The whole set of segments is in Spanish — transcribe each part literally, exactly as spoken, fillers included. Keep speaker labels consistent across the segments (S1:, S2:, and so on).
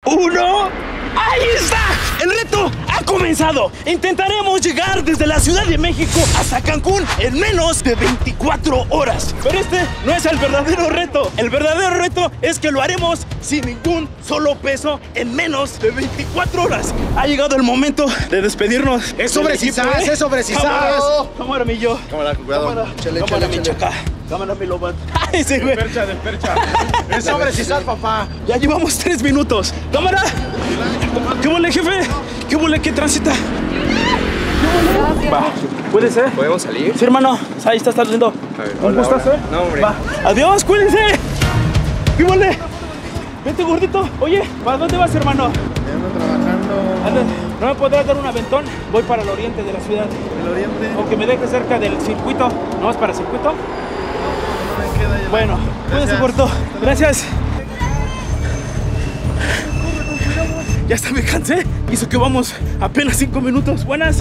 S1: uno. ¡Ahí está! El reto ha comenzado. Intentaremos llegar desde la Ciudad de México hasta Cancún en menos de veinticuatro horas. Pero este no es el verdadero reto. El verdadero reto es que lo haremos sin ningún solo peso en menos de veinticuatro horas. Ha llegado el momento de despedirnos.
S2: Es sobre Cisas, ¿eh? Es sobre Cisas.
S1: Cámara, mi yo.
S2: Cámara, cuidado.
S1: Cámara,
S2: chale,
S1: cámara,
S2: chale,
S1: mi
S2: chale.
S1: chaca. Cámara, mi loba. Ay, sí, güey.
S2: Despercha, despercha. Es sobre Cisas, papá.
S1: Ya llevamos tres minutos. ¡Cámara! ¿Qué huele, jefe? ¿Qué huele? ¿Qué transita? Va. ¿Puede ser?
S3: ¿Podemos salir?
S1: Sí, hermano. Ahí está saliendo. ¿Un gustazo?
S3: No, hombre.
S1: Va. Adiós, cuídense. ¿Qué huele? Vente, gordito. Oye, ¿para dónde vas, hermano?
S2: Ando trabajando.
S1: Anda, ¿no me podrías dar un aventón? Voy para el oriente de la ciudad.
S2: ¿El oriente?
S1: O que me deje cerca del circuito. ¿No vas para el circuito?
S2: No me queda ya.
S1: Bueno, cuídense,
S2: Gracias.
S1: gordito. Gracias. Ya hasta me cansé. Hizo que vamos apenas cinco minutos. Buenas.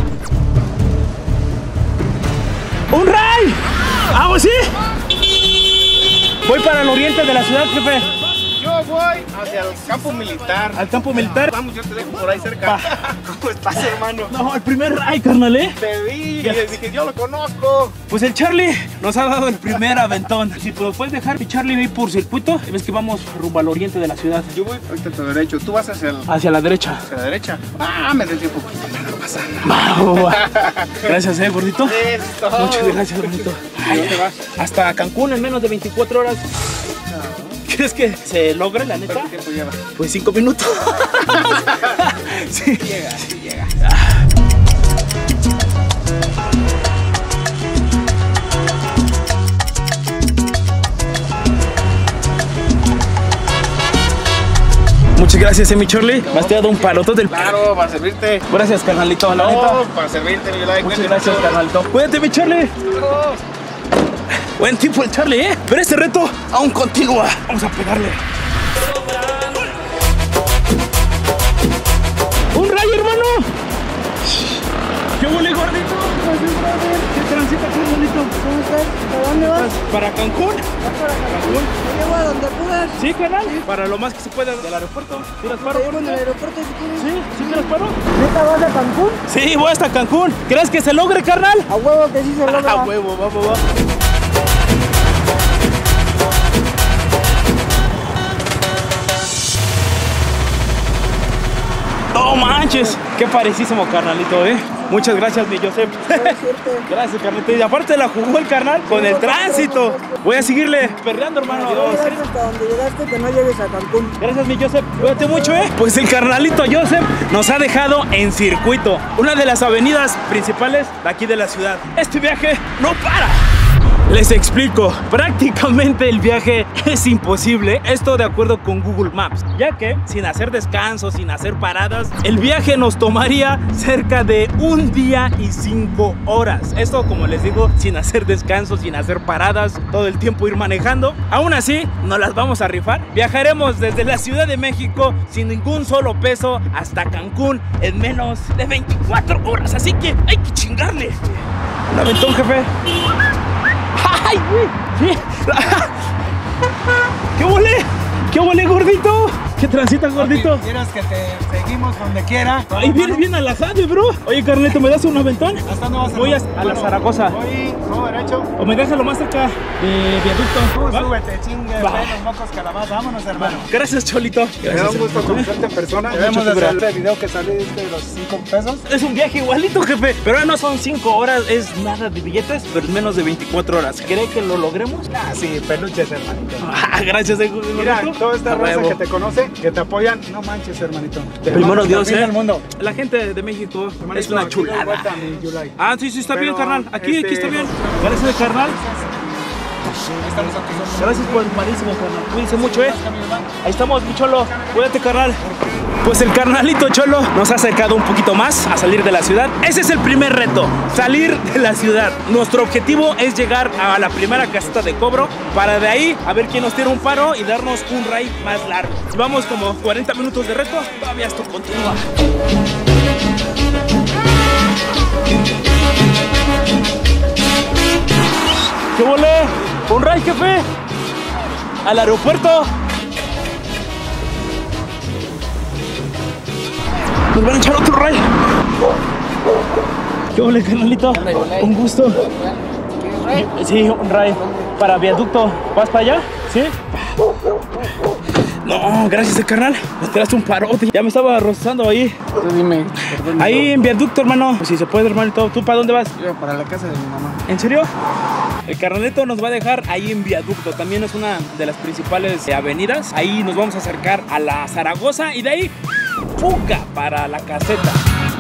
S1: ¡Un ray! ¡Vamos, sí! Voy para el oriente de la ciudad, jefe.
S2: Yo voy hacia el campo militar.
S1: Al campo militar.
S2: Vamos, yo te dejo por ahí cerca.
S1: Va.
S2: ¿Cómo estás, hermano?
S1: No, el primer ray, carnal, ¿eh?
S2: Te vi,
S1: Ya.
S2: y dije, yo lo conozco.
S1: Pues el Charlie nos ha dado el primer aventón. Si lo puedes dejar, mi Charlie, ahí por circuito. Ves que vamos rumbo al oriente de la ciudad.
S2: Yo voy ahorita a tu derecho, tú vas hacia, el,
S1: Hacia la derecha.
S2: hacia la derecha. Ah, me desvío un poquito, pero no pasa nada.
S1: Gracias, eh, gordito.
S2: Listo.
S1: Muchas gracias, gordito.
S2: ¿A dónde vas?
S1: Hasta Cancún en menos de veinticuatro horas. ¿Crees que se logre, la neta?
S2: ¿Cuánto tiempo llevas?
S1: Pues cinco minutos. Sí.
S2: Llega, sí llega.
S1: Muchas gracias, eh, mi Charlie. Me has dado un palotote del...
S2: Claro, para servirte.
S1: Gracias, carnalito, la neta.
S2: No, para servirte, mi like.
S1: Muchas gracias, carnalito. Cuídate, mi Charlie. Buen tipo el Charlie, ¿eh? Pero este reto aún continúa. Vamos a pegarle. ¡Un rayo, hermano! ¿Qué huele, gordito? ¿Qué transita, carnalito?
S4: ¿Cómo estás? ¿Para dónde vas?
S1: ¿Para Cancún?
S4: ¿Vas para Cancún? Te llevo a donde puedas.
S1: Sí, canal. Para lo más que se pueda del aeropuerto. ¿Tiras paro?
S4: Te llevo en el aeropuerto si quieres.
S1: ¿Sí? ¿Sí tiras paro?
S4: ¿Neta vas a Cancún?
S1: Sí, voy hasta Cancún. ¿Crees que se logre, carnal?
S4: A huevo que sí se logra.
S1: A huevo, vamos, vamos. No manches, qué parecísimo, carnalito, eh. Muchas gracias, mi Joseph. Gracias, carnalito. Y aparte la jugó el carnal con el tránsito. Voy a seguirle perreando, hermano.
S4: Llegas hasta donde llegaste, que no llegues a Cancún.
S1: Gracias, mi Joseph. Cuídate mucho, eh. Pues el carnalito Joseph nos ha dejado en circuito, una de las avenidas principales de aquí de la ciudad. Este viaje no para. Les explico, prácticamente el viaje es imposible, esto de acuerdo con Google Maps, ya que sin hacer descansos, sin hacer paradas, el viaje nos tomaría cerca de un día y cinco horas. Esto, como les digo, sin hacer descansos, sin hacer paradas, todo el tiempo ir manejando. Aún así, nos las vamos a rifar. Viajaremos desde la Ciudad de México sin ningún solo peso hasta Cancún en menos de veinticuatro horas, así que hay que chingarle. Un aventón, jefe. ¡Ay, güey! ¿Sí? ¿Qué huele? ¿Qué huele, gordito? ¿Qué transita, gordito?
S2: ¿Quieres que te seguimos donde quiera?
S1: Ahí vienes bien alazado, bro. Oye, carnalito, ¿me das un aventón?
S2: ¿Hasta dónde vas?
S1: Voy a, a la Zaragoza.
S2: Voy, no, derecho.
S1: O me dejas lo más cerca de viaducto.
S2: Tú
S1: ¿Va?
S2: súbete, chingue,
S1: Va.
S2: ven los mocos calabaza. Vámonos, hermano.
S1: Gracias, Cholito.
S2: Me da
S1: Gracias,
S2: un gusto
S1: hermano.
S2: conocerte en persona.
S1: Mucho
S2: Debemos de
S1: gusto.
S2: hacer el video que saliste de los cinco pesos.
S1: Es un viaje igualito, jefe. Pero no son cinco horas, es nada de billetes, pero en menos de veinticuatro horas. ¿Cree que lo logremos?
S2: Ah, sí, peluches, hermanito.
S1: Ah, gracias, eh,
S2: Mira,
S1: gordito.
S2: toda esta
S1: A
S2: raza
S1: huevo.
S2: que te conoce, que te apoyan, no manches, hermanito. Te
S1: Primero
S2: mandas
S1: Dios,
S2: al fin
S1: eh.
S2: del mundo.
S1: La gente de México es
S2: Hermanito,
S1: una
S2: aquí doy
S1: chulada.
S2: vuelta a mi Yulai.
S1: Ah, sí, sí, está
S2: Pero,
S1: bien, carnal. Aquí,
S2: este,
S1: aquí está bien. Gracias, carnal.
S2: Estamos a tus órdenes.
S1: Gracias por el malísimo, carnal. Cuídense mucho, eh. Ahí estamos, mi Cholo. Cuídate, carnal. Pues el carnalito Cholo nos ha acercado un poquito más a salir de la ciudad. Ese es el primer reto, salir de la ciudad. Nuestro objetivo es llegar a la primera caseta de cobro, para de ahí a ver quién nos tira un paro y darnos un ride más largo. Vamos como cuarenta minutos de reto, todavía esto continúa. ¿Qué volé? ¿Un ride, jefe? ¿Al aeropuerto? Nos van a echar otro ray. ¿Qué ole, carnalito? Un gusto. Sí, un ray. Para viaducto. ¿Vas para allá? ¿Sí? No, gracias, carnal. Me tiraste un parote. Ya me estaba rozando ahí.
S2: Tú dime.
S1: Ahí en viaducto, hermano. Pues si se puede, hermanito. ¿Tú para dónde vas?
S2: Yo para la casa de mi mamá.
S1: ¿En serio? El carnalito nos va a dejar ahí en viaducto. También es una de las principales avenidas. Ahí nos vamos a acercar a la Zaragoza y de ahí, fuga para la caseta.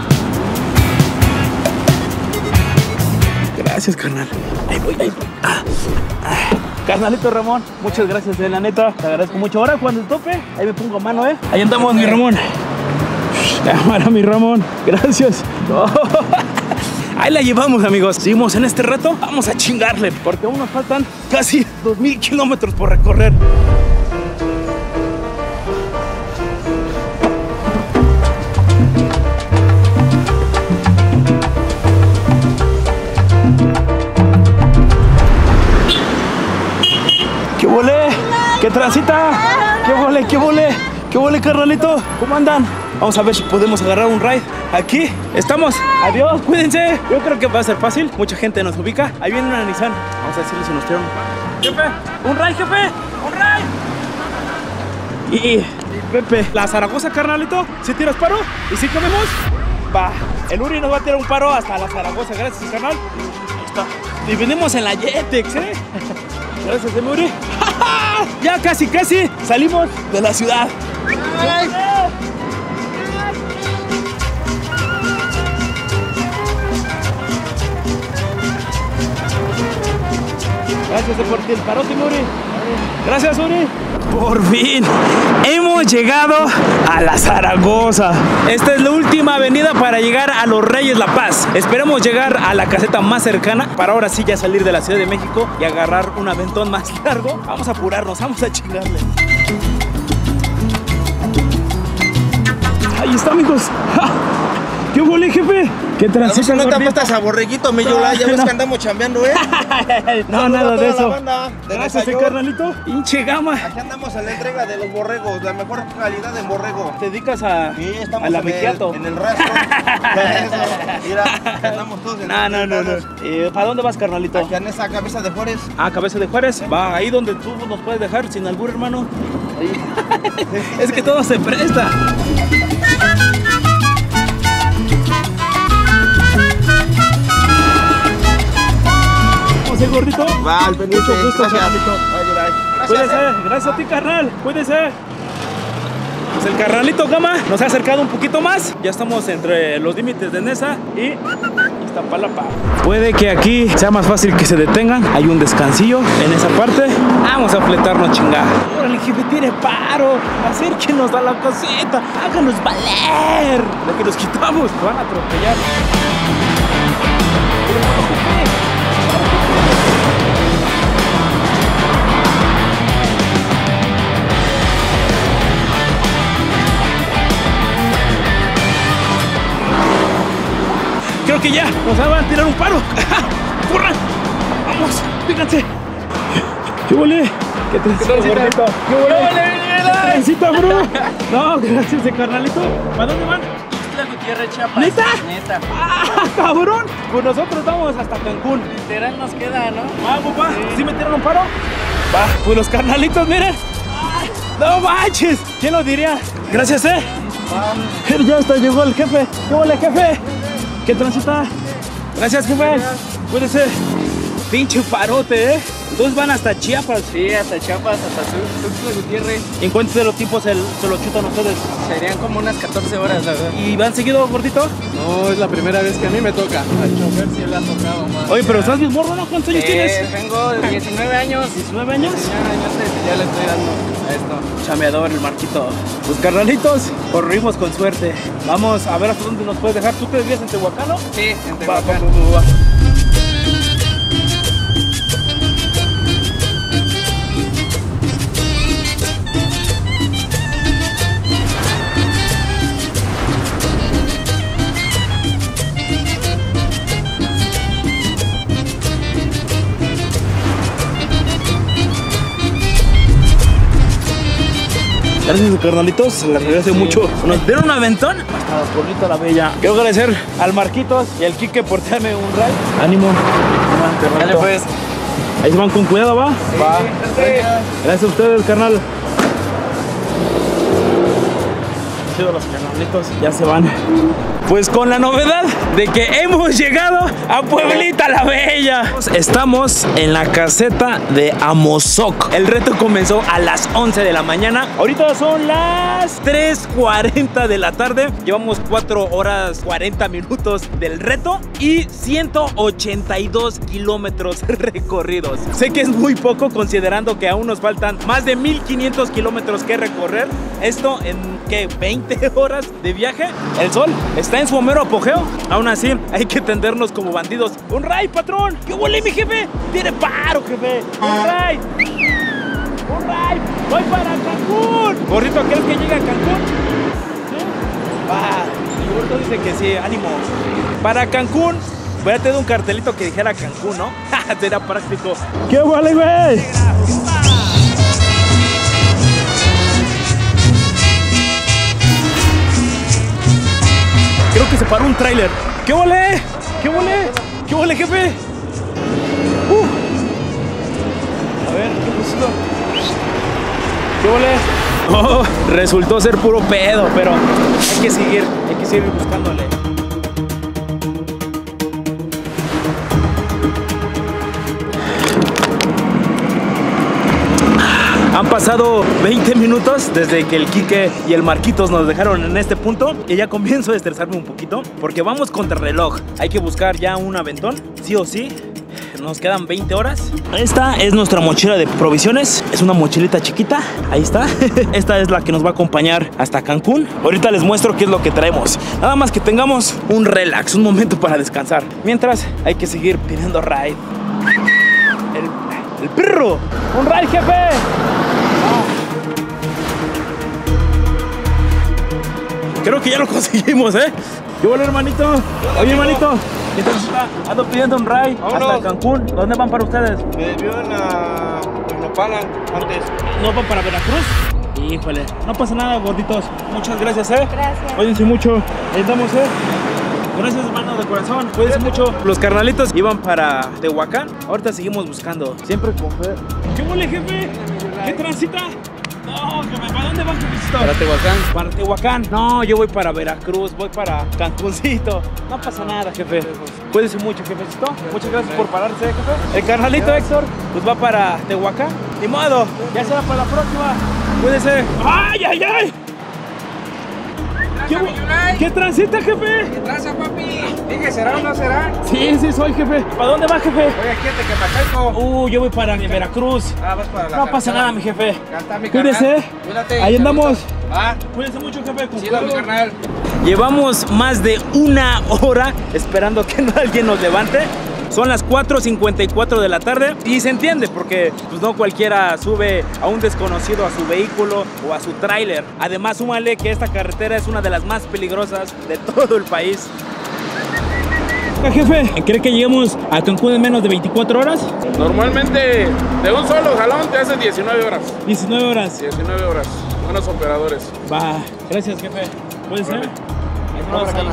S1: Gracias, carnal. Ahí voy, ahí voy. Ah, ah. Carnalito Ramón, muchas gracias, eh, la neta. Te agradezco mucho. Ahora cuando tope, ahí me pongo mano, ¿eh? Ahí andamos, mi Ramón. Cámara, mi Ramón. Gracias. Oh. Ahí la llevamos, amigos. Seguimos en este reto. Vamos a chingarle, porque aún nos faltan casi dos mil kilómetros por recorrer. ¿Qué volé? ¿Qué transita? ¿Qué volé? ¿Qué volé? ¿Qué volé, carnalito? ¿Cómo andan? Vamos a ver si podemos agarrar un ride. Aquí estamos. Adiós, cuídense. Yo creo que va a ser fácil. Mucha gente nos ubica. Ahí viene una Nissan. Vamos a decirle si nos tiran un par. Jefe, un ride, jefe. Un ride. Y, y Pepe, la Zaragoza, carnalito. ¿Sí tiras paro? ¿Y si comemos? Va. El Uri nos va a tirar un paro hasta la Zaragoza. Gracias, carnal. Ahí está. Y venimos en la Jetex, ¿eh? Gracias, de Uri. Ya casi, casi salimos de la ciudad. ¡Ay! Gracias por el parote, Uri. Gracias, Uri. Por fin hemos llegado a la Zaragoza. Esta es la última avenida para llegar a Los Reyes La Paz. Esperemos llegar a la caseta más cercana para ahora sí ya salir de la Ciudad de México y agarrar un aventón más largo. Vamos a apurarnos, vamos a chingarle. Ahí está, amigos. ¡Ja! ¿Qué huele, jefe? ¿Qué transita?
S2: No te apuestas a borreguito, mi Yola. Ya ves que andamos chambeando, ¿eh?
S1: No, nada de eso.
S2: Banda, de
S1: gracias, carnalito. Hinche gama.
S2: Aquí andamos a la entrega de los borregos, la mejor calidad de borrego.
S1: ¿Te dedicas a,
S2: sí, estamos
S1: a la
S2: en
S1: Mequiato?
S2: El, en el rastro. Eso, mira, andamos todos en
S1: No, no, no, no. Eh, ¿Para dónde vas, carnalito?
S2: Aquí en esa Cabeza de Juárez.
S1: Ah, Cabeza de Juárez. Va ahí donde tú nos puedes dejar sin albur, hermano. Ahí. Es que todo se presta. Gordito.
S2: Va, al pendiente.
S1: Mucho gusto,
S2: gracias.
S1: carnalito.
S2: Gracias.
S1: Cuídese, gracias a ti, carnal. Cuídese. Pues el carnalito Gama nos ha acercado un poquito más. Ya estamos entre los límites de Nesa y Iztapalapa. Puede que aquí sea más fácil que se detengan. Hay un descansillo en esa parte. Vamos a fletarnos, chingada. Ahora el jefe tiene paro. Acérquenos a la cosita. Háganos valer. De que nos quitamos. Nos van a atropellar. Creo que ya nos van a tirar un paro. ¡Corran! ¡Vamos! ¡Fíjense! ¿Qué huele? ¿Qué trencita, gordito? ¿Qué huele? ¿Qué trencita, bro? No, gracias, de carnalito. ¿Para dónde van?
S3: Ixtla Gutiérrez, Chiapas.
S1: ¿Neta?
S3: Neta.
S1: ¡Ah, cabrón! Pues nosotros vamos hasta Cancún.
S3: Literal nos queda, ¿no?
S1: Ah, papá, ¿sí me tiraron un paro? Va, pues los carnalitos, miren. ¡No manches! ¿Quién lo diría? Gracias, eh. Ya hasta llegó el jefe. ¿Qué huele, jefe? ¿Qué transita? Gracias, jefe. Cuídese. Pinche parote, ¿eh? Entonces van hasta Chiapas.
S3: Sí, hasta Chiapas, hasta Tuxtla Gutiérrez.
S1: ¿En cuántos de los tipos se, se lo chutan ustedes?
S3: Serían como unas catorce horas, la verdad.
S1: ¿Y van seguido, gordito?
S5: No, es la primera vez que a mí me toca. Al chofer sí le ha tocado más.
S1: Oye, pero estás bien morro, ¿no? ¿Cuántos años
S3: Eh,
S1: tienes?
S3: Tengo diecinueve años.
S1: ¿diecinueve años?
S3: diecinueve años ya le estoy dando a esto.
S1: Chameador, el Marquito. Pues carnalitos, corrimos con suerte. Vamos a ver hasta dónde nos puedes dejar. ¿Tú te vivías en Tehuacán, no?
S3: Sí, en
S1: Va, va,
S3: Tehuacán.
S1: va, va. Gracias, carnalitos. Les agradece sí. mucho. Nos dieron un aventón hasta Pueblito La Bella. Quiero agradecer al Marquitos y al Quique por darme un ride. Ánimo.
S3: Dale, pues.
S1: Ahí se van con cuidado, ¿va?
S3: Sí, va.
S1: Gracias a ustedes, carnal. Los carnalitos ya se van. Pues con la novedad de que hemos llegado a Pueblita La Bella. Estamos en la caseta de Amozoc. El reto comenzó a las once de la mañana. Ahorita son las tres cuarenta de la tarde. Llevamos cuatro horas cuarenta minutos del reto y ciento ochenta y dos kilómetros recorridos. Sé que es muy poco considerando que aún nos faltan más de mil quinientos kilómetros que recorrer. Esto en ¿qué? veinte horas de viaje. El sol está en su mero apogeo. Aún así, hay que tendernos como bandidos. ¡Un ray, patrón! ¡Qué huele, mi jefe! ¡Tiene paro, jefe! ¡Un ray! ¡Un ray! ¡Voy para Cancún! Gorrito, ¿crees que llegue a Cancún? ¿Sí? Va. Mi gordo dice que sí. ¡Ánimo! Para Cancún, voy a tener un cartelito que dijera Cancún, ¿no? Será práctico. ¡Qué huele, güey! Creo que se paró un tráiler. ¿Qué volé? ¿Qué volé? ¿Qué volé, jefe? Uh. A ver, ¿qué pasó? ¿Qué volé? Oh, resultó ser puro pedo, pero hay que seguir, hay que seguir buscándole. Han pasado veinte minutos desde que el Quique y el Marquitos nos dejaron en este punto y ya comienzo a estresarme un poquito porque vamos contra el reloj. Hay que buscar ya un aventón, sí o sí. Nos quedan veinte horas. Esta es nuestra mochila de provisiones. Es una mochilita chiquita. Ahí está. Esta es la que nos va a acompañar hasta Cancún. Ahorita les muestro qué es lo que traemos. Nada más que tengamos un relax, un momento para descansar. Mientras hay que seguir pidiendo ride. El, el perro. Un ride, jefe. Creo que ya lo conseguimos, ¿eh? ¿Qué bueno, hermanito? Oye, hermanito, ¿qué tal está? Ando pidiendo un ride hasta Cancún. ¿Dónde van para ustedes?
S3: Me vieron a Nopala antes.
S1: ¿No van para Veracruz? Híjole, no pasa nada, gorditos. Muchas gracias, ¿eh?
S4: Gracias.
S1: Cuídense mucho. Ahí estamos, ¿eh? Gracias, hermano, de corazón. Cuídense mucho. Los carnalitos iban para Tehuacán. Ahorita seguimos buscando. Siempre con fe. ¿Qué huele, jefe? ¿Qué transita? No, jefe, ¿para dónde vas, jefecito?
S3: Para Tehuacán.
S1: Para Tehuacán. No, yo voy para Veracruz, voy para Cancuncito. No pasa nada, jefe. Cuídense mucho, jefecito. Muchas gracias por pararse, jefe. El carnalito Héctor, pues va para Tehuacán. Ni modo, ya será para la próxima. Cuídense. ¡Ay, ay, ay! ¿Qué, ¿Qué transita, jefe?
S3: ¿Qué tranza, papi? Dije, ¿será o no será?
S1: Sí, sí soy, jefe. ¿Para dónde va, jefe?
S3: Voy aquí a Tequepacalco.
S1: Uh, yo voy para Veracruz.
S3: Ah, vas para la
S1: No pasa nada, mi jefe.
S3: Canta, mi
S1: Cuídese.
S3: carnal. Cuídate.
S1: Ahí andamos.
S3: Ah,
S1: Cuídense mucho, jefe. Con
S3: sí, mi carnal.
S1: Llevamos más de una hora esperando que no alguien nos levante. Son las cuatro cincuenta y cuatro de la tarde y se entiende porque pues, no cualquiera sube a un desconocido a su vehículo o a su tráiler. Además, súmale que esta carretera es una de las más peligrosas de todo el país. Jefe, ¿cree que lleguemos a Cancún en menos de veinticuatro horas?
S5: Normalmente de un solo jalón te hace diecinueve horas.
S1: diecinueve horas.
S5: diecinueve horas. Buenos operadores.
S1: Va, gracias, jefe. ¿Puede ser?
S5: Vale.
S1: Ahí nos vemos.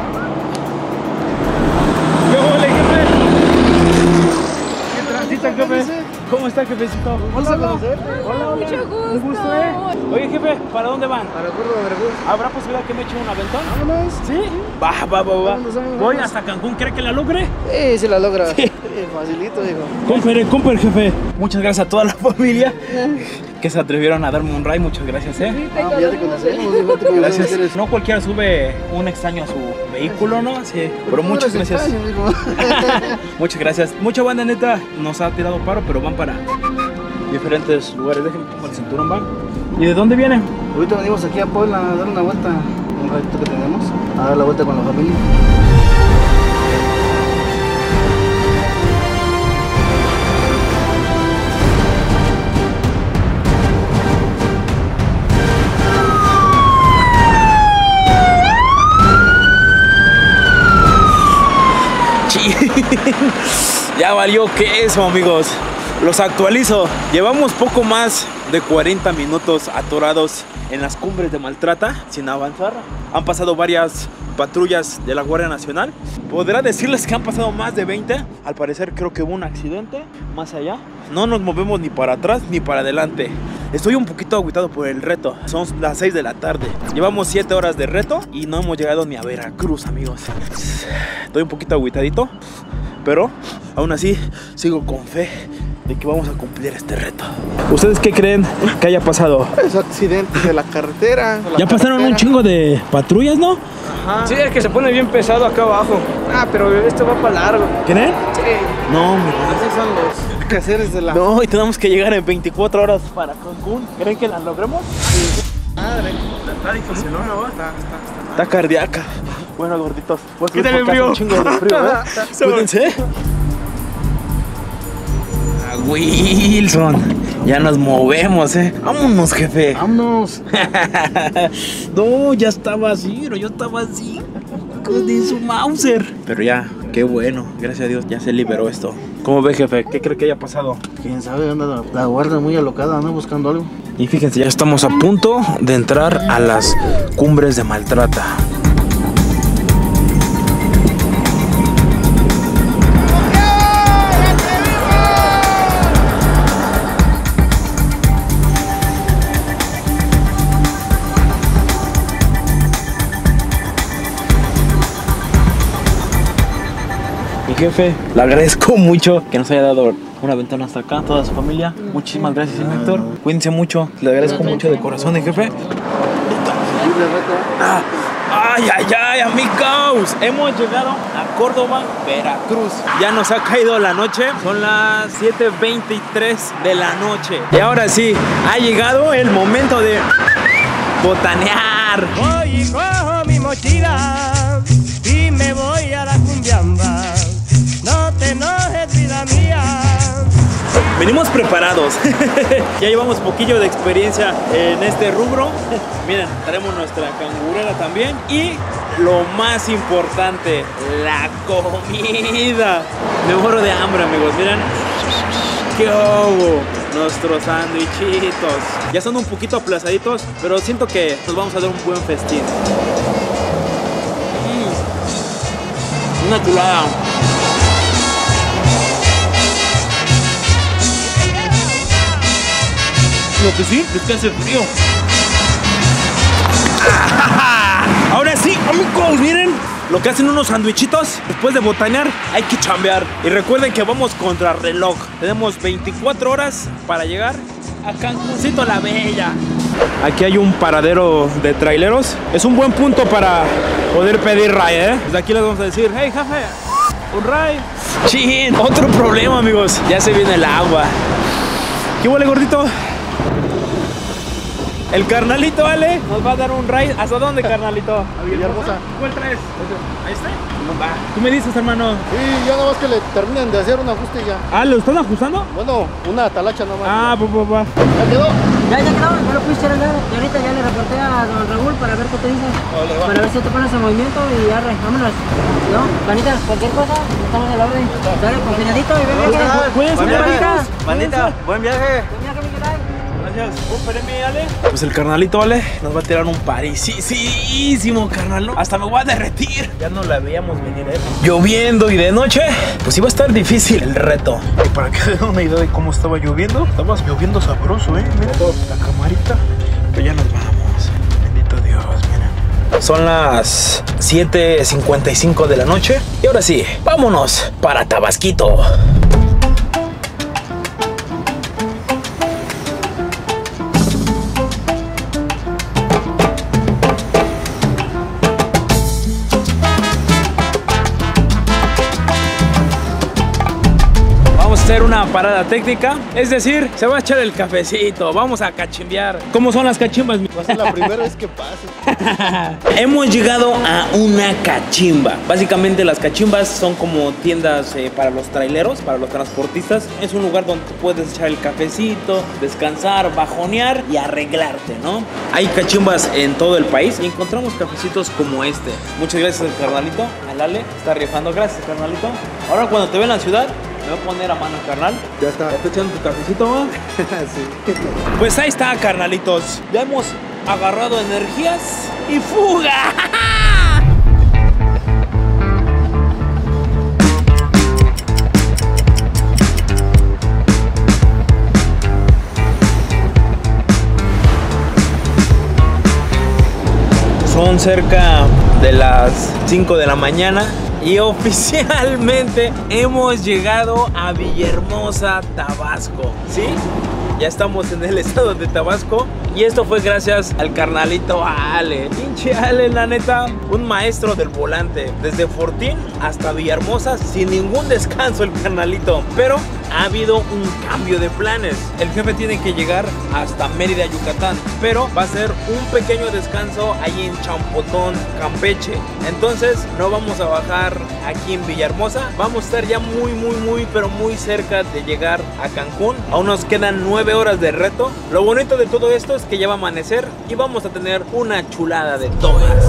S1: ¿Qué ole, jefe? ¿Qué transita, jefe? ¿Cómo está, jefecito?
S4: Vamos a conocerte.
S1: Hola, hola.
S6: Mucho gusto.
S1: Un gusto, ¿eh? Oye, jefe, ¿para dónde van?
S4: Para el puerto de Veracruz.
S1: ¿Habrá posibilidad que me eche un aventón?
S4: Vámonos.
S1: ¿Sí? Va, va, va, va.
S4: Vámonos, vámonos.
S1: Voy hasta Cancún, ¿cree que la logre?
S4: Sí, se la logra.
S1: Sí.
S4: Facilito, digo.
S1: Compere, compere, jefe. Muchas gracias a toda la familia que se atrevieron a darme un ride. Muchas gracias, ¿eh?
S4: Ah, ya te conocemos, digo, te conocemos.
S1: Gracias. No cualquiera sube un extraño a su vehículo, ¿no? Sí. Pero muchas
S4: Tú eres
S1: gracias.
S4: extraño, digo.
S1: Muchas gracias. Mucha banda neta nos ha tirado paro, pero van para diferentes lugares. Déjenme tomar el cinturón, van. ¿Y de dónde vienen?
S4: Ahorita venimos aquí a Puebla a dar una vuelta, un ratito que tenemos, a dar la vuelta con la familia.
S1: Ya valió que eso, amigos. Los actualizo. Llevamos poco más de cuarenta minutos atorados en las cumbres de Maltrata sin avanzar. Han pasado varias patrullas de la Guardia Nacional. Podrá decirles que han pasado más de veinte. Al parecer creo que hubo un accidente más allá. No nos movemos ni para atrás ni para adelante. Estoy un poquito agüitado por el reto. Son las seis de la tarde. Llevamos siete horas de reto y no hemos llegado ni a Veracruz, amigos. Estoy un poquito agüitadito, pero aún así sigo con fe de que vamos a cumplir este reto. ¿Ustedes qué creen que haya pasado?
S2: Es accidentes de la carretera.
S1: Ya pasaron un chingo de patrullas, ¿no?
S3: Sí, es que se pone bien pesado acá abajo. Ah, pero esto va para largo.
S1: ¿Creen?
S3: Sí.
S1: No, mira.
S2: Esos son los quehaceres de la...
S1: No, y tenemos que llegar en veinticuatro horas para Cancún. ¿Creen que la logremos?
S2: Madre.
S3: Está difícil, ¿no? Está, está, está.
S1: Está cardíaca. Bueno, gorditos. Pues
S3: ¿Qué tal el
S1: porque hace
S3: frío?
S1: un chingo de frío, ¿eh? Cuídense. A Wilson. Ya nos movemos, ¿eh? Vámonos, jefe.
S4: Vámonos.
S1: No, ya estaba así, yo estaba así. Con su Mauser. Pero ya, qué bueno. Gracias a Dios, ya se liberó esto. ¿Cómo ve, jefe? ¿Qué cree que haya pasado?
S4: Quién sabe, anda la, la guardia muy alocada, anda buscando algo.
S1: Y fíjense, ya estamos a punto de entrar a las cumbres de Maltrata. Jefe, le agradezco mucho que nos haya dado una ventana hasta acá, toda su familia. Muchísimas gracias, señor Héctor. Cuídense mucho, le agradezco mucho de corazón, ¿eh, jefe? Ah, ay, ay, ay, amigos. Hemos llegado a Córdoba, Veracruz. Ya nos ha caído la noche, son las siete veintitrés de la noche. Y ahora sí, ha llegado el momento de botanear.
S6: Voy y cojo mi mochila y me voy a la cumbiamba. No te enojes, vida mía.
S1: Venimos preparados. Ya llevamos poquillo de experiencia en este rubro. Miren, traemos nuestra cangurera también. Y lo más importante, la comida. Me muero de hambre, amigos. Miren. ¡Qué hubo! Nuestros sándwichitos. Ya son un poquito aplazaditos, pero siento que nos vamos a dar un buen festín. Mm. Una chulada. Lo que sí es que hace frío. Ahora sí, amigos, miren lo que hacen unos sandwichitos. Después de botanear hay que chambear. Y recuerden que vamos contra reloj. Tenemos veinticuatro horas para llegar a Cancuncito la Bella. Aquí hay un paradero de traileros. Es un buen punto para poder pedir ride, ¿eh? Desde aquí les vamos a decir, hey, jefe, un ride. Chin, otro problema, amigos. Ya se viene el agua. ¿Qué huele, gordito? El carnalito, ¿vale? Nos va a dar un ride. ¿Hasta dónde, carnalito?
S4: A Villahermosa.
S1: ¿Cuál traes? Ahí está. Va. Tú me dices, hermano.
S4: Sí, ya nada más que le terminen de hacer un ajuste y ya.
S1: Ah, ¿lo están ajustando?
S4: Bueno, una talacha nada más.
S1: Ah, pues, pues, va.
S4: ¿Ya quedó?
S7: Ya, ya quedó, ya lo pudiste arreglar. Y ahorita ya le reporté a don Raúl para ver qué te dice.
S4: Vale, va.
S7: Para ver si te pones en movimiento y arre, vámonos. ¿No? Panita, cualquier cosa, estamos a la orden. Dale, con cuidadito y ven, ven, ven.
S1: Cuídense,
S7: Buen viaje.
S3: Manita, buen viaje.
S7: Buen viaje, Miguel Ángel.
S1: Gracias. Oh, espérame, Ale. Pues el carnalito, ¿vale? Nos va a tirar un parisísimo, carnal, ¿no? Hasta me voy a derretir. Ya no la veíamos venir, ¿eh? Lloviendo y de noche, pues iba a estar difícil el reto. Y para que den una idea de cómo estaba lloviendo, estaba lloviendo sabroso, ¿eh? Mira, la camarita. Pero ya nos vamos. Bendito Dios, miren. Son las siete cincuenta y cinco de la noche. Y ahora sí, vámonos para Tabasquito. Hacer una parada técnica, es decir, se va a echar el cafecito, vamos a cachimbear. ¿Cómo son las cachimbas?
S4: Va a ser la primera vez que pase.
S1: Hemos llegado a una cachimba. Básicamente las cachimbas son como tiendas eh, para los traileros, para los transportistas. Es un lugar donde tú puedes echar el cafecito, descansar, bajonear y arreglarte, ¿no? Hay cachimbas en todo el país y encontramos cafecitos como este. Muchas gracias al carnalito, al Ale, está rifando. Gracias, carnalito. Ahora cuando te ve en la ciudad, Me voy a poner a mano, carnal.
S5: Ya está.
S1: ¿Estás echando tu cafecito, ¿no?
S5: Sí.
S1: Pues ahí está, carnalitos. Ya hemos agarrado energías y fuga. Son cerca de las cinco de la mañana y oficialmente hemos llegado a Villahermosa, Tabasco. ¿Sí? Ya estamos en el estado de Tabasco y esto fue gracias al carnalito Ale. Pinche Ale, la neta, un maestro del volante. Desde Fortín hasta Villahermosa sin ningún descanso el carnalito. Pero ha habido un cambio de planes. El jefe tiene que llegar hasta Mérida, Yucatán, pero va a ser un pequeño descanso ahí en Champotón, Campeche. Entonces no vamos a bajar aquí en Villahermosa. Vamos a estar ya muy, muy, muy, pero muy cerca de llegar a Cancún. Aún nos quedan nueve horas de reto. Lo bonito de todo esto es que ya va a amanecer y vamos a tener una chulada de togas.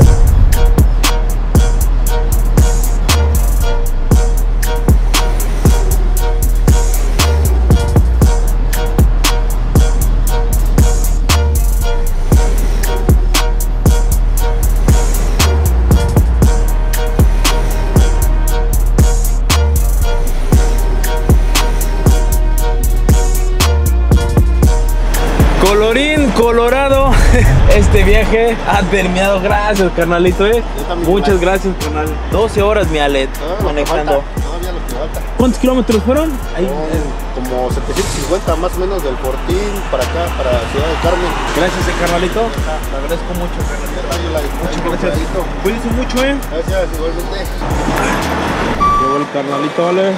S1: Colorín colorado, este viaje ha terminado. Gracias, carnalito, eh. Muchas gracias, carnal. doce horas, mi Alet, manejando.
S8: Todavía lo que falta.
S1: ¿Cuántos kilómetros fueron? Ahí,
S8: Son como setecientos cincuenta más o menos del Fortín para acá, para Ciudad del Carmen.
S1: Gracias, eh, carnalito. Te agradezco mucho, carnalito. Muchas gracias. Cuídense mucho, eh.
S8: Gracias, igualmente.
S1: Llegó el carnalito, vale.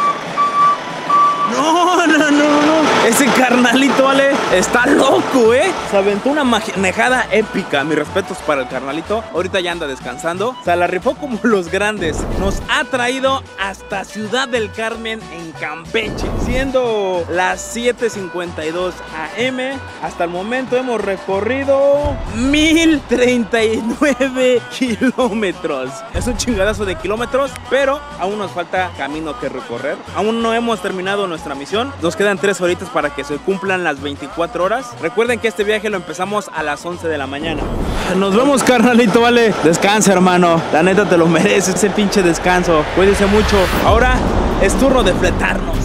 S1: No, no, no, no. Ese carnalito, vale, está loco, ¿eh? Se aventó una manejada épica. Mis respetos para el carnalito. Ahorita ya anda descansando. Se la rifó como los grandes. Nos ha traído hasta Ciudad del Carmen en Campeche, siendo las siete cincuenta y dos a eme Hasta el momento hemos recorrido mil treinta y nueve kilómetros. Es un chingadazo de kilómetros, pero aún nos falta camino que recorrer. Aún no hemos terminado nuestra misión. Nos quedan tres horitas para que se cumplan las veinticuatro horas. Recuerden que este viaje lo empezamos a las once de la mañana. Nos vemos, carnalito, vale. Descansa, hermano. La neta te lo mereces, ese pinche descanso. Cuídense mucho. Ahora es turno de fletarnos.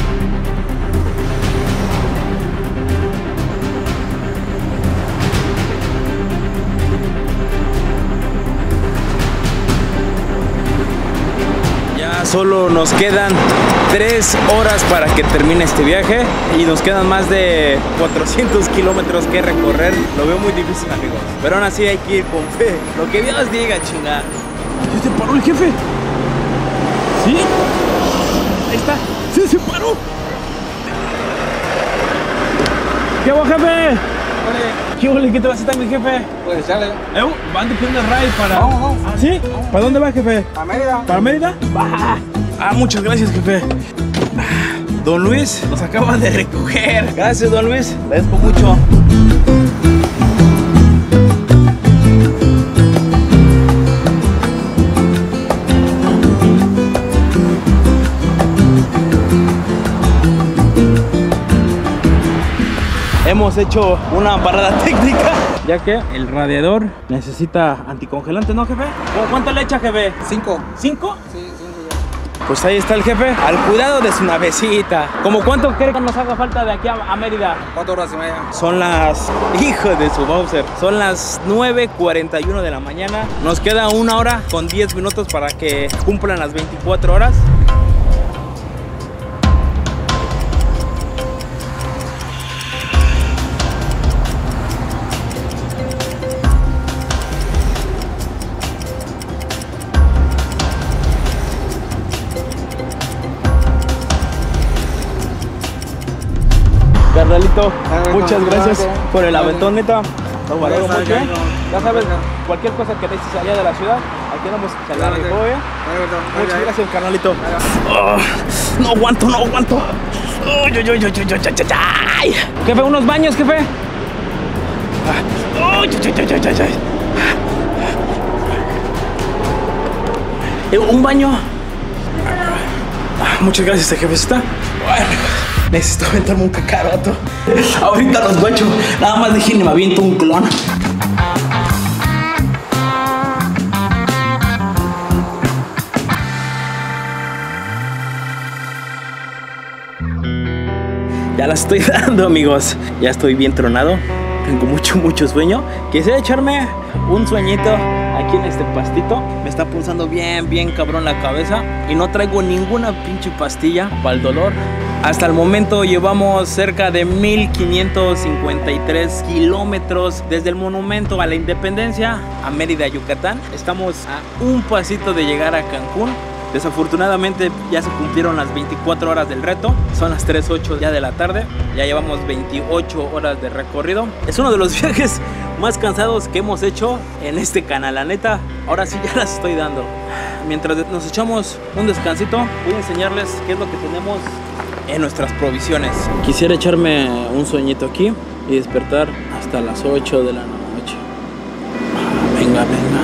S1: Solo nos quedan tres horas para que termine este viaje y nos quedan más de cuatrocientos kilómetros que recorrer. Lo veo muy difícil, amigos, pero aún así hay que ir con fe. Lo que Dios diga, chinga. ¿Sí se paró el jefe? ¿Sí? Ahí está. ¡Sí se paró! ¿Qué hago, jefe? ¿Qué ole? ¿Qué te vas a estar, mi jefe?
S3: Pues sale.
S1: ¿Eh? ¿Van de pidiendo ride para...?
S3: Vamos, vamos.
S1: ¿Ah, sí? ¿Para dónde va, jefe?
S3: A Mérida.
S1: ¿Para Mérida? Ah, ah, muchas gracias, jefe. Don Luis nos acaba de recoger. Gracias, don Luis. Le agradezco mucho. Hemos hecho una parada técnica, ya que el radiador necesita anticongelante, ¿no, jefe? ¿Cuánto le echa, jefe?
S3: Cinco.
S1: ¿Cinco?
S3: Sí, cinco ya.
S1: Pues ahí está el jefe, al cuidado de su navecita. ¿Cómo cuánto cree que nos haga falta de aquí a, a Mérida?
S3: Cuatro horas y media.
S1: Son las... hijo de su Bowser. Son las nueve cuarenta y uno de la mañana. Nos queda una hora con diez minutos para que cumplan las veinticuatro horas. Carnalito, muchas gracias por el aventón, neta. Lo valoro mucho. Ya sabes, cualquier cosa que necesites allá de la ciudad, aquí andamos a la recoge. Muchas gracias, carnalito. Oh, no aguanto, no aguanto. Oh, yo, yo, yo, yo, yo, yo, yo, ay. Jefe, unos baños, jefe. Oh, yo, yo, yo, yo, yo, yo. Eh, un baño. Muchas gracias, jefecita. Bueno, necesito aventarme un cacaroto. Ahorita los guacho. Nada más dije ni me aviento un clon. Ya las estoy dando, amigos. Ya estoy bien tronado. Tengo mucho, mucho sueño. Quisiera echarme un sueñito aquí en este pastito. Me está pulsando bien, bien cabrón la cabeza. Y no traigo ninguna pinche pastilla para el dolor. Hasta el momento llevamos cerca de mil quinientos cincuenta y tres kilómetros desde el Monumento a la Independencia a Mérida, Yucatán. Estamos a un pasito de llegar a Cancún. Desafortunadamente ya se cumplieron las veinticuatro horas del reto. Son las tres ocho ya de la tarde. Ya llevamos veintiocho horas de recorrido. Es uno de los viajes más cansados que hemos hecho en este canal. La neta, ahora sí ya las estoy dando. Mientras nos echamos un descansito, voy a enseñarles qué es lo que tenemos en nuestras provisiones. Quisiera echarme un sueñito aquí y despertar hasta las ocho de la noche. Venga, venga.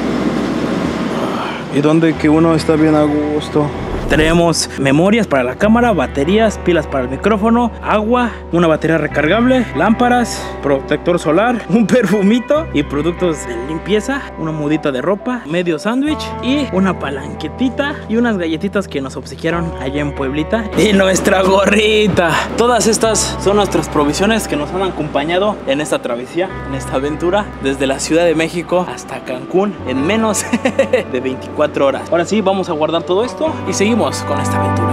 S4: ¿Y dónde que uno está bien a gusto?
S1: Tenemos memorias para la cámara, baterías, pilas para el micrófono, agua, una batería recargable, lámparas, protector solar, un perfumito y productos de limpieza, una mudita de ropa, medio sándwich y una palanquetita y unas galletitas que nos obsequiaron allá en Pueblita y nuestra gorrita. Todas estas son nuestras provisiones que nos han acompañado en esta travesía, en esta aventura desde la Ciudad de México hasta Cancún en menos de veinticuatro horas. Ahora sí, vamos a guardar todo esto y seguimos con esta aventura.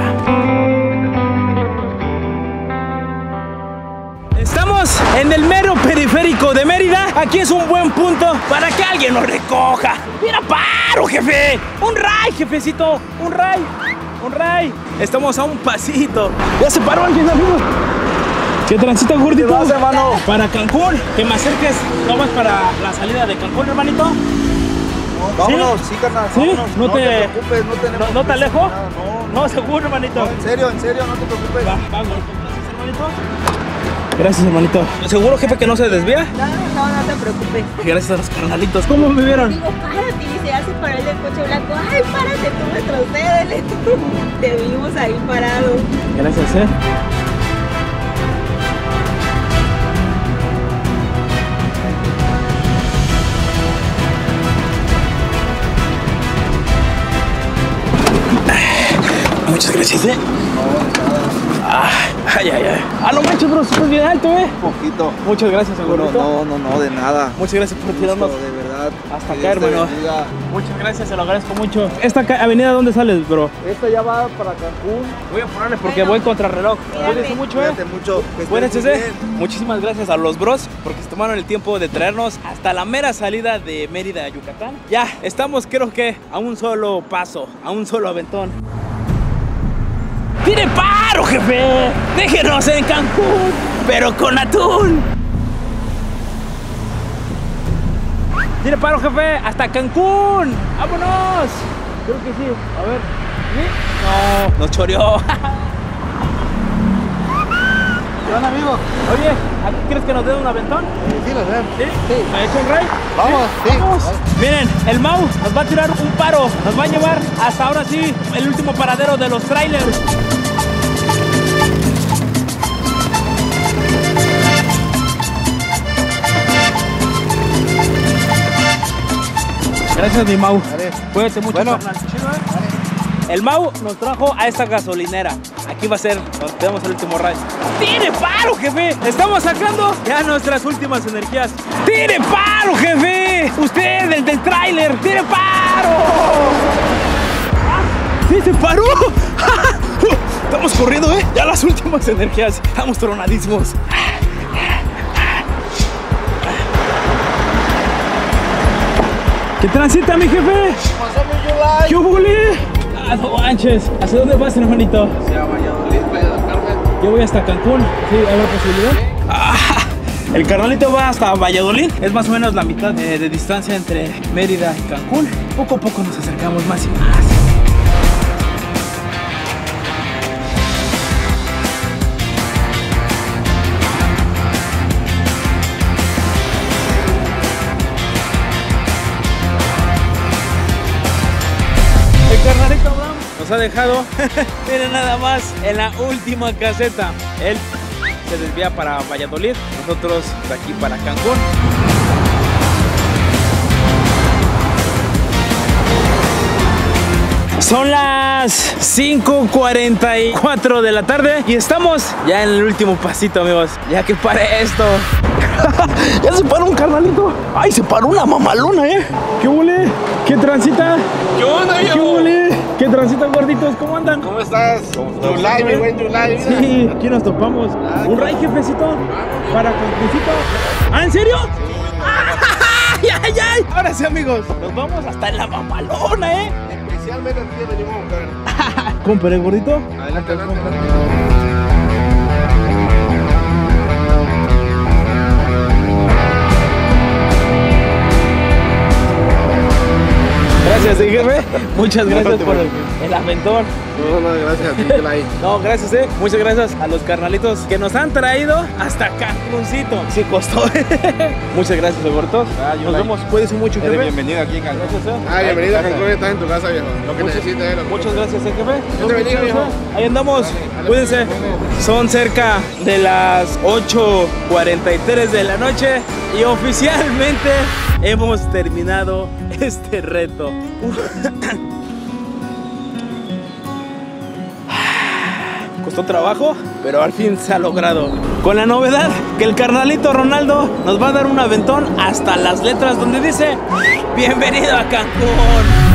S1: Estamos en el mero periférico de Mérida. Aquí es un buen punto para que alguien nos recoja. ¡Mira, paro, jefe! ¡Un ray, jefecito! ¡Un ray! ¡Un ray! Estamos a un pasito. ¡Ya se paró alguien, amigo! ¿Qué transita, gordito? ¿Qué vas, hermano? Para Cancún. Que me acerques. ¿No vas para la salida de Cancún, hermanito?
S4: Vámonos, sí, carnal.
S1: ¿Sí?
S4: Vámonos.
S1: No,
S4: No
S1: te,
S4: te preocupes, no tenemos
S1: ¿No, no te
S4: prisa,
S1: alejo?
S4: nada, no,
S1: No, seguro, hermanito.
S4: No, en serio, en serio, no te preocupes.
S1: Va, vamos. Gracias, hermanito. Gracias, hermanito. ¿Seguro, jefe, que no se desvía?
S9: No, no, no te preocupes.
S1: Gracias a los carnalitos. ¿Cómo me vieron?
S9: Digo, párate, y se hace parar el coche blanco. Ay, párate, tú retrocédele. Te vimos ahí parado.
S1: Gracias, eh. Muchas gracias, eh. Ah, ay, ay, ay. Ah, no manches, bro, estás bien alto, eh.
S4: Un poquito.
S1: Muchas gracias,
S4: No,
S1: gordito.
S4: no, no, no, de nada.
S1: Muchas gracias por tirarnos
S4: Gusto, de verdad.
S1: hasta
S4: Que
S1: acá,
S4: Dios te
S1: hermano.
S4: bendiga.
S1: Muchas gracias, se lo agradezco mucho. ¿Esta ca- avenida dónde sales, bro?
S4: Esta ya va para Cancún.
S1: Voy a ponerle porque
S9: Bueno,
S1: voy contra reloj.
S9: cuídate.
S1: Cuídense mucho, eh.
S4: Cuídate mucho. que estés
S1: Cuídense,
S4: muy
S1: eh.
S4: bien.
S1: Muchísimas gracias a los bros porque se tomaron el tiempo de traernos hasta la mera salida de Mérida a Yucatán. Ya, estamos creo que a un solo paso, a un solo aventón. ¡Tire paro, jefe! ¡Déjenos en Cancún, pero con atún! ¡Tire paro, jefe! ¡Hasta Cancún! ¡Vámonos! Creo que sí. A ver. ¿Sí? No, nos choreó.
S4: ¿Qué onda, amigo?
S1: Oye, ¿aquí crees que nos den un aventón?
S4: Sí, los veo.
S1: ¿Sí?
S4: Sí.
S1: ¿Me echo un rey?
S4: Vamos, sí.
S1: Vamos.
S4: Vamos.
S1: Miren, el Mau nos va a tirar un paro. Nos va a llevar hasta ahora sí el último paradero de los trailers. Gracias, mi Mau.
S4: Vale.
S1: Cuídate mucho,
S4: Bueno.
S1: carnal. Chido, ¿eh? El Mau nos trajo a esta gasolinera. Aquí va a ser donde tenemos el último rayo. ¡Tire paro, jefe! Estamos sacando ya nuestras últimas energías. ¡Tire paro, jefe! Usted, el del tráiler. ¡Tire paro! ¡Ah! ¡Sí, se paró! Estamos corriendo, ¿eh? Ya las últimas energías. Estamos tronadísimos. ¿Qué transita, mi jefe? ¿Qué hubole? Ah, no manches. ¿Hacia dónde vas, hermanito?
S5: Hacia Valladolid, Playa del Carmen.
S1: Yo voy hasta Cancún. ¿Sí? ¿Habrá posibilidad? Ah, el carnalito va hasta Valladolid. Es más o menos la mitad de, de distancia entre Mérida y Cancún. Poco a poco nos acercamos más y más. El carnalito Abraham nos nos ha dejado. Miren nada más, en la última caseta. Él se desvía para Valladolid, nosotros de aquí para Cancún. Son las cinco cuarenta y cuatro de la tarde y estamos ya en el último pasito, amigos. Ya que pare esto. Ya se paró un carnalito. Ay, se paró una mamalona, ¿eh? ¿Qué huele? ¿Qué transita?
S2: ¿Qué onda,
S1: ¿Qué huele? ¿Qué transita, gorditos? ¿Cómo andan?
S2: ¿Cómo estás? Yulai, mi buen Yulai.
S1: Sí, aquí nos topamos. Un ray, jefecito, para Cancuncito. ¿Ah, en serio? ¡Ay, ay, ay! Ahora sí, amigos, nos vamos hasta en la mamalona, ¿eh?
S2: Especialmente aquí venimos a buscar.
S1: Compre, gordito.
S2: Adelante, adelante.
S1: Gracias, ¿eh, jefe? Muchas gracias por el, el aventón.
S2: No, no, gracias a ti, Yulai.
S1: No, gracias, eh. Muchas gracias a los carnalitos que nos han traído hasta Cancuncito. Sí costó. Muchas gracias, Alberto.
S2: Ah,
S1: nos vemos. Cuídense mucho, jefe.
S2: Bienvenido aquí en Cancún.
S1: Gracias, eh.
S2: Ah, bienvenido a Cancún. Estás en tu casa, viejo. Lo que necesites, eh.
S1: Muchas gracias, eh, jefe.
S2: Dios te bendiga, viejo.
S1: Ahí andamos. Cuídense. Son cerca de las ocho cuarenta y tres de la noche y oficialmente hemos terminado este reto. Costó trabajo, pero al fin se ha logrado. Con la novedad que el carnalito Ronaldo nos va a dar un aventón hasta las letras donde dice bienvenido a Cancún.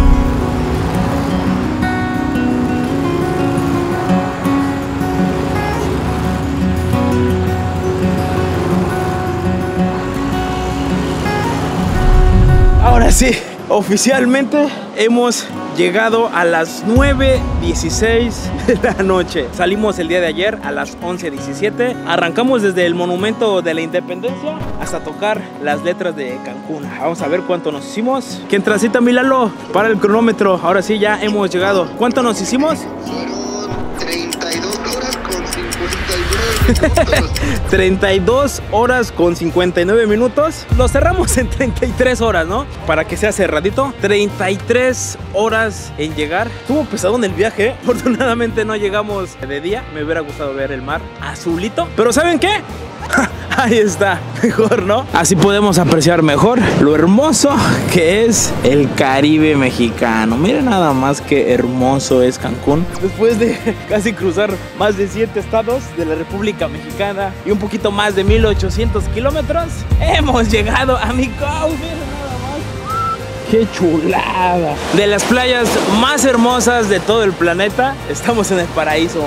S1: Ahora sí, oficialmente hemos llegado a las nueve dieciséis de la noche. Salimos el día de ayer a las once diecisiete. Arrancamos desde el Monumento de la Independencia hasta tocar las letras de Cancún. Vamos a ver cuánto nos hicimos. ¿Quién transita, mi Lalo? Para el cronómetro. Ahora sí, ya hemos llegado. ¿Cuánto nos hicimos?
S8: treinta y dos horas con cincuenta y nueve minutos.
S1: treinta y dos horas con cincuenta y nueve minutos. Lo cerramos en treinta y tres horas, ¿no? Para que sea cerradito. treinta y tres horas en llegar. Estuvo pesado en el viaje, ¿eh? Afortunadamente no llegamos de día. Me hubiera gustado ver el mar azulito. Pero ¿saben qué? Ahí está, mejor, ¿no? Así podemos apreciar mejor lo hermoso que es el Caribe mexicano. Miren nada más qué hermoso es Cancún. Después de casi cruzar más de siete estados de la República Mexicana y un poquito más de mil ochocientos kilómetros, hemos llegado a mi cau. Miren nada más. ¡Qué chulada! De las playas más hermosas de todo el planeta, estamos en el paraíso.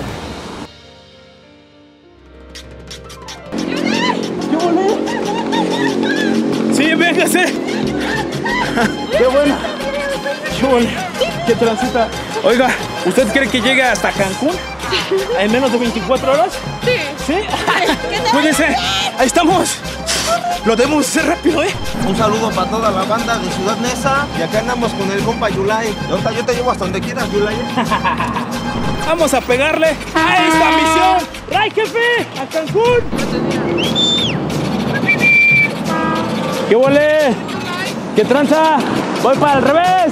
S1: Sí, véngase. Qué bueno. Qué bueno. Qué transita. Oiga, ¿usted cree que llegue hasta Cancún en menos de veinticuatro horas?
S9: Sí.
S1: ¿Sí? Cuídense. Ahí estamos. Lo debemos hacer rápido, ¿eh?
S3: Un saludo para toda la banda de Ciudad Neza. Y acá andamos con el compa Yulai. Ahorita yo te llevo hasta donde quieras, Yulai.
S1: Vamos a pegarle a esta misión. ¡Ray, jefe! ¡A Cancún! ¿Qué volé? ¿Qué tranza? Voy para el revés.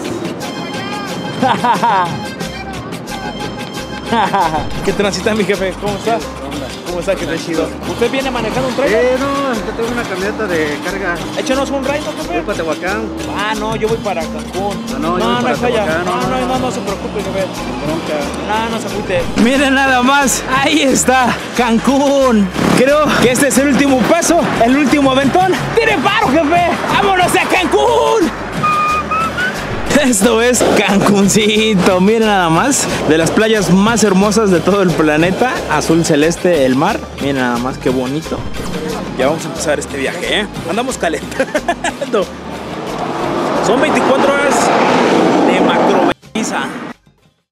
S1: ¿Qué transita, mi jefe? ¿Cómo estás? ¿Cómo está? ¿Qué chido? ¿Usted viene manejando un trailer?
S4: Eh, no, yo tengo una camioneta de carga.
S1: Échanos un ride, ¿no, jefe?
S4: Voy para Tehuacán.
S1: Ah, no, yo voy para Cancún.
S4: No, no, yo
S1: no,
S4: voy
S1: no
S4: para
S1: es falla.
S4: Tehuacán,
S1: No,
S4: no,
S1: no,
S4: no,
S1: no, no se preocupe, jefe. No, no se agüite. Miren nada más, ahí está Cancún. Creo que este es el último paso, el último aventón. ¡Tire paro, jefe! ¡Vámonos a Cancún! Esto es Cancuncito, miren nada más, de las playas más hermosas de todo el planeta, azul celeste el mar, miren nada más qué bonito. Ya vamos a empezar este viaje, ¿eh? Andamos calentando. Son veinticuatro horas de macro.